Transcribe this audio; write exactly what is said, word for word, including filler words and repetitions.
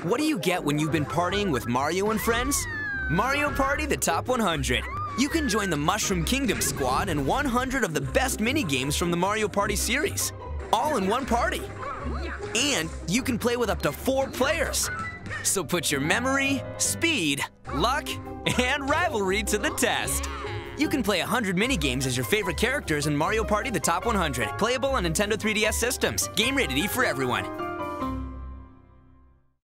What do you get when you've been partying with Mario and friends? Mario Party the Top one hundred. You can join the Mushroom Kingdom squad and one hundred of the best mini-games from the Mario Party series, all in one party. And you can play with up to four players. So put your memory, speed, luck, and rivalry to the test. You can play one hundred mini-games as your favorite characters in Mario Party the Top one hundred. Playable on Nintendo three D S systems. Game rated E for everyone.